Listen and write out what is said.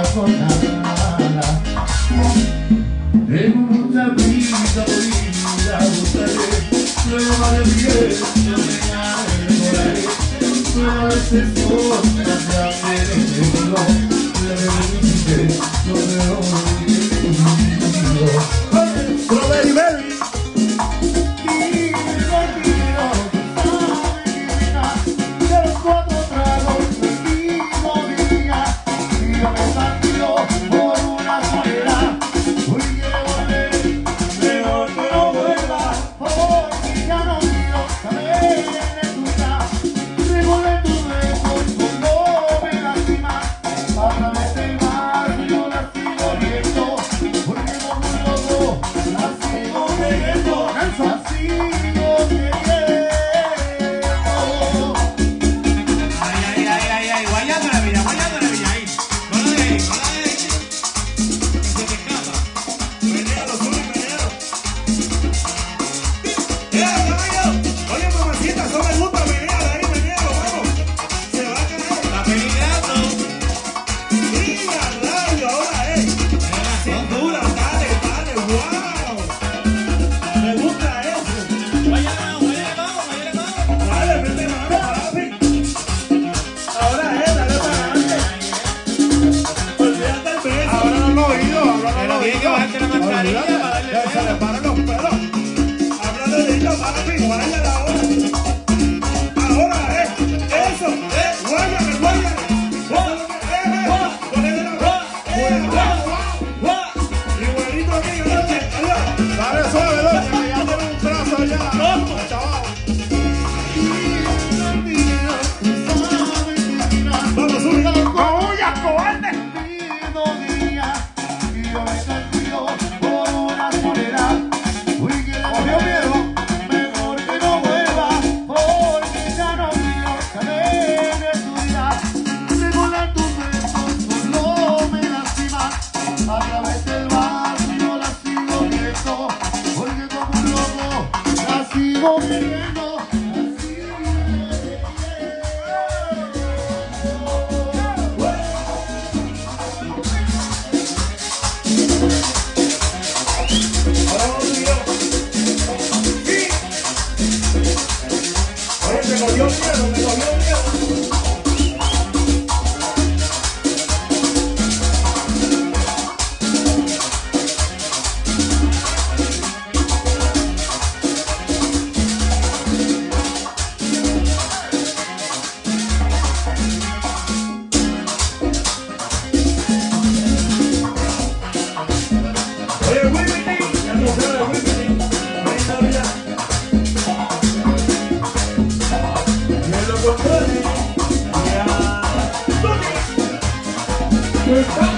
con nada. Tengo mucha prisa por ir a buscaré, luego vale bien, yo me enamoraré. Pero a veces son tan grandes los peligros, la de no me olvido. Strawberry Berry. Se le paran los pelos. Háblale de ella, papi, vaya la hora. Ahora eso, guáyame, guáyame. Ponele la igualito aquí, dale suave, doña, que ya tiene un trazo allá. Chaval. Vamos, sube. ¡Cobulla, cobarde! We're